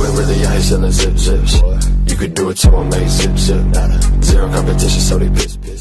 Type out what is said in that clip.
ain't really out here selling zip zips. You could do it too, I make zip zip. Zero competition, so they piss piss.